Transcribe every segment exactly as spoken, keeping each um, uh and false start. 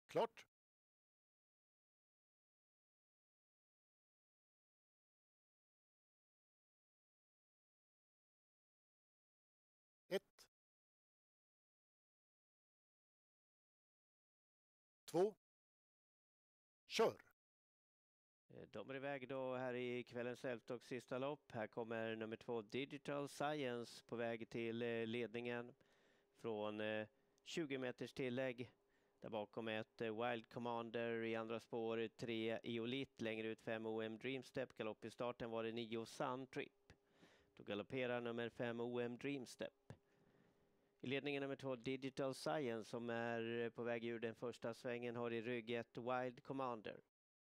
Klart. Ett. Två. Kör. De är iväg då här i kvällens elfte och sista lopp. Här kommer nummer två Digital Science på väg till ledningen från tjugo meters tillägg. Där bakom ett Wild Commander i andra spår, tre Eolit, längre ut fem O M Dreamstep. Galopp i starten var det nio Sun Trip. Då galopperar nummer fem O M Dreamstep. I ledningen nummer två Digital Science som är på väg ur den första svängen har i rygg ett Wild Commander.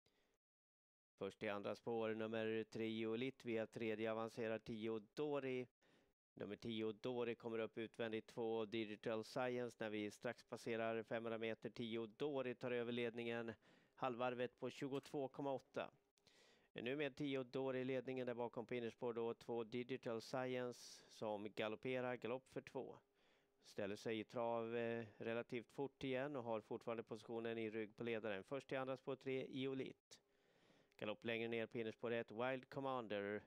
Först i andra spår nummer tre Eolit, via tredje avancerar tio Dori. Nummer tio Dori kommer upp utvändigt två Digital Science när vi strax passerar femhundra meter. tio Dori tar över ledningen, halvvarvet på tjugotvå komma åtta. Nu med tio Dori i ledningen, där bakom på innerspår då två Digital Science som galopperar, galopp för två. Ställer sig i trav eh, relativt fort igen och har fortfarande positionen i rygg på ledaren. Först i andra spår tre Eolit. Galopp längre ner på innerspår ett Wild Commander.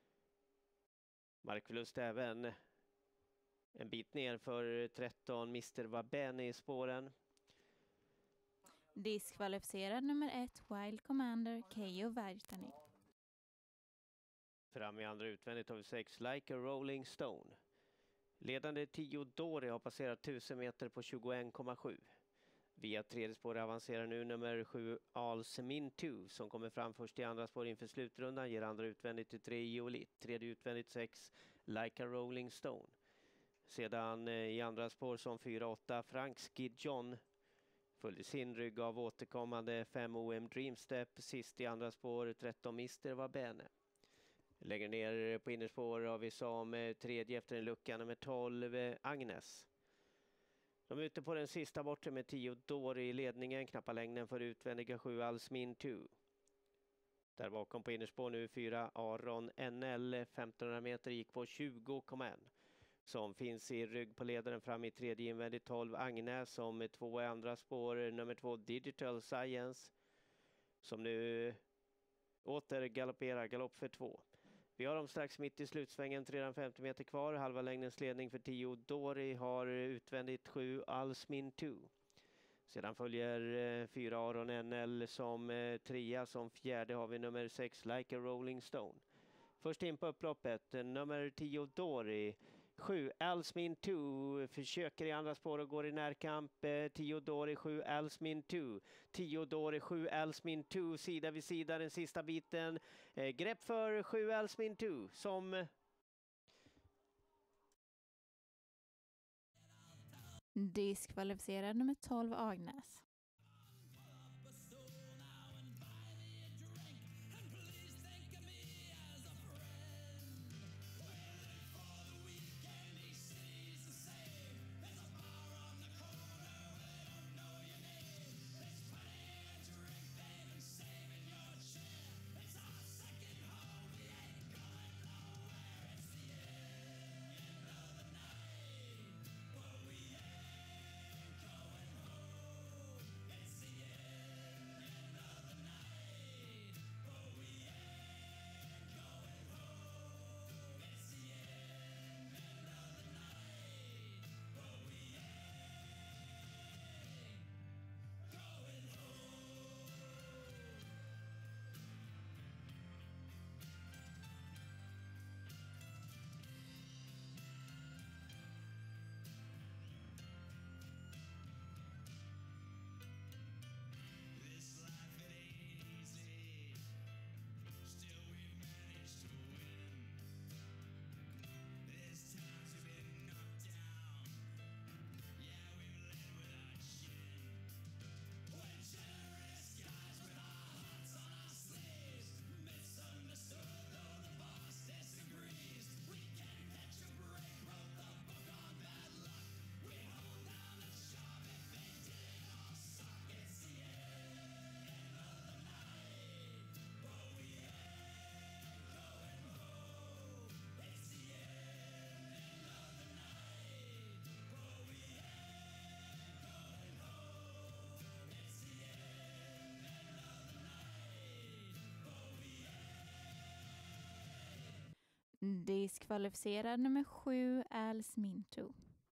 Markförlust även en bit ner för tretton mister Vabene i spåren. Diskvalificerad nummer ett Wild Commander Keijo Värtani. Fram i andra utvändigt har vi sex Like a Rolling Stone. Ledande tio Dori har passerat tusen meter på tjugoett komma sju. Via tredje spår avancerar nu nummer sju Alsemin två som kommer fram först i andra spår inför slutrundan. Ger andra utvändigt till tre Eolit. Tredje utvändigt sex Like a Rolling Stone. Sedan eh, i andra spår som fyra åtta Franks Gijon. Följde sin rygg av återkommande fem O M Dreamstep. Sist i andra spår tretton mister Vabene. Lägger ner på innerspår har vi som tredje efter en lucka nummer tolv Agnes. De är ute på den sista bortre med tio Dori i ledningen. Knappa längden för utvändiga sju Alsmin två. Där bakom på innerspår nu fyra Aron N L. femtonhundra meter gick på tjugo komma ett. Som finns i rygg på ledaren fram i tredje invändigt tolv Agnes. Som är två i andra spår nummer två Digital Science. Som nu åter galopperar, galopp för två. Vi har dem strax mitt i slutsvängen, trehundrafemtio meter kvar. Halva längdens ledning för tio Dori har utvändigt sju Alsmin två. Sedan följer fyra Aron N L som eh, trea. Som fjärde har vi nummer sex Like a Rolling Stone. Först in på upploppet, nummer tio Dori. sju Alsmin två försöker i andra spår och går i närkamp. tio Dori, sju Alsmin två. tio Dori, sju Alsmin två. Sida vid sida den sista biten. Eh, grepp för sju Alsmin två som... Diskvalificerad nummer tolv Agnes. Diskvalificerad nummer sju, Als Minto.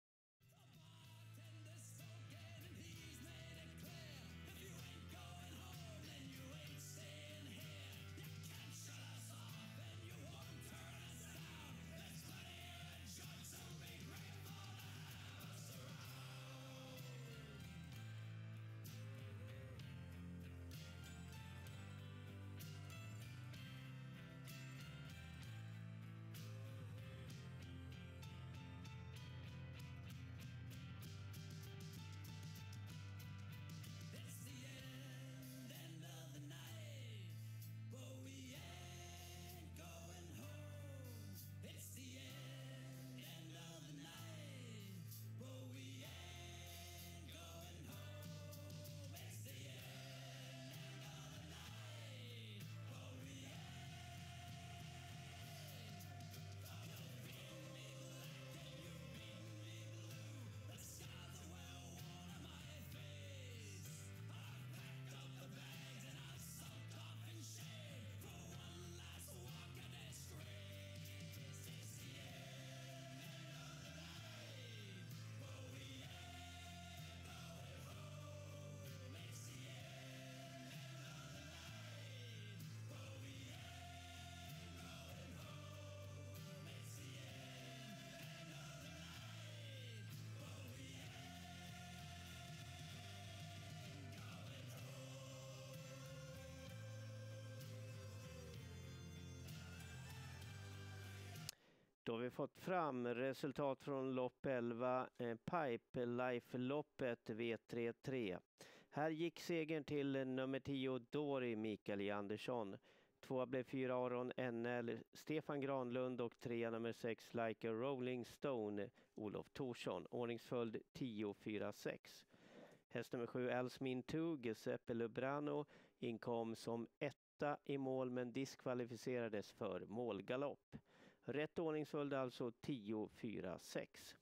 Då har vi fått fram resultat från lopp elva, eh, Pipe Life-loppet V trettiotre. Här gick segern till nummer tio Dori Mikael Andersson. Tvåa blev fyra Aron N L, Stefan Granlund och trea nummer sex Like a Rolling Stone, Olof Thorsson. Ordningsföljd tio fyra sex. Häst nummer sju Als Minto, Giuseppe Lubrano, inkom som etta i mål men diskvalificerades för målgalopp. Rätt ordningsföljd alltså tio fyra sex.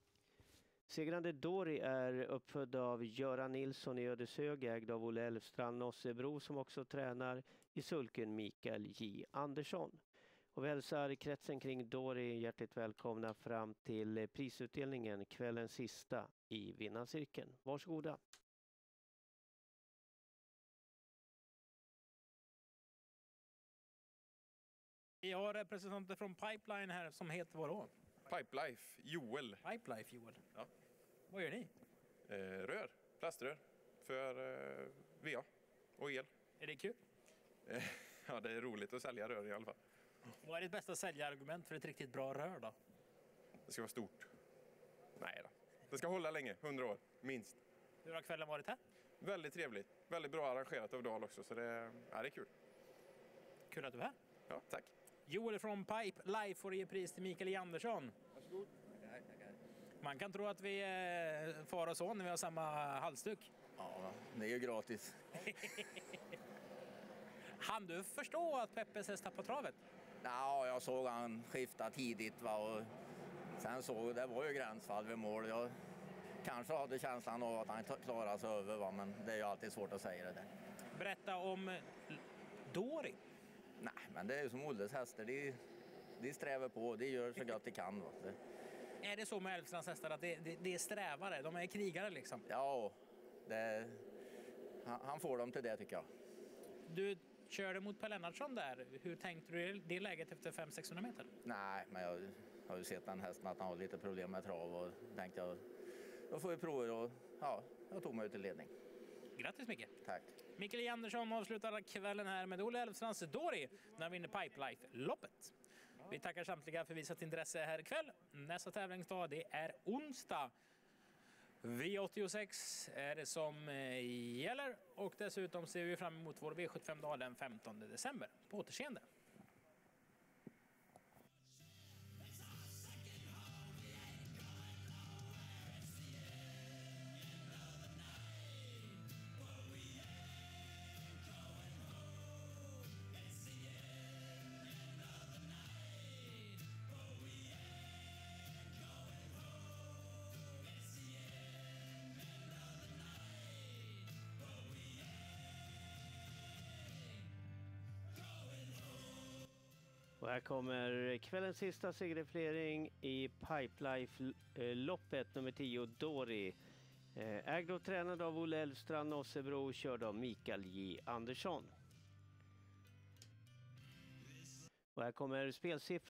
Segrande Dori är uppfödd av Göran Nilsson i Ödeshög, ägd av Olle Elfstrand Nossebro som också tränar i sulken Mikael J. Andersson. Och vi hälsar kretsen kring Dori hjärtligt välkomna fram till prisutdelningen, kvällens sista i vinnarcirkeln. Varsågoda. Vi har representanter från Pipeline här som heter vad då? Pipelife, Joel. Pipelife, Joel. Ja. Vad gör ni? Eh, rör, plaströr för eh, V A och el. Är det kul? Eh, ja, det är roligt att sälja rör i alla fall. Vad är ditt bästa säljargument för ett riktigt bra rör då? Det ska vara stort. Nej då. Det ska hålla länge, hundra år, minst. Hur har kvällen varit här? Väldigt trevligt. Väldigt bra arrangerat av Dahl också, så det, ja, det är kul. Kul att du är här. Ja, tack. Joel från Pipe Life får ge pris till Mikael J. Andersson. Varsågod. Man kan tro att vi är far och son när vi har samma halsduk. Ja, det är ju gratis. Han du förstå att Peppes häst tappade travet? Ja, jag såg han skifta tidigt, va, och sen såg det var ju gränsfall vid mål. Jag kanske hade känslan av att han klarade sig över, va, men det är ju alltid svårt att säga det där. Berätta om Dori. Nej, men det är ju som Olles hästar. De, de strävar på, de gör så gott de kan. Va. Det, Är det så med Elfstrands hästar att det, det, det är strävare, de är krigare liksom? ja, det, han, han får dem till det tycker jag. Du körde mot Per Lennartsson där. Hur tänkte du i det läget efter fem till sexhundra meter? Nej, men jag har ju sett den hästen att han har lite problem med trav och tänkte jag, då får vi prova och ja, jag tog mig ut till ledning. Grattis Micke! Tack. Mikael J. Andersson avslutar kvällen här med Olle Elfstrands Dori när han vinner Pipe Life-loppet. Vi tackar samtliga för visat intresse här ikväll. Nästa tävlingsdag det är onsdag. V åttiosex är det som gäller och dessutom ser vi fram emot vår V sjuttiofem-dag den femtonde december. På återseende! här kommer kvällens sista segerflering i Pipelife-loppet nummer tio, Dori. Ägd och tränad av Olle Elfstrand, Nossebro, körd av Mikael J. Andersson. Och här kommer spelsiffror.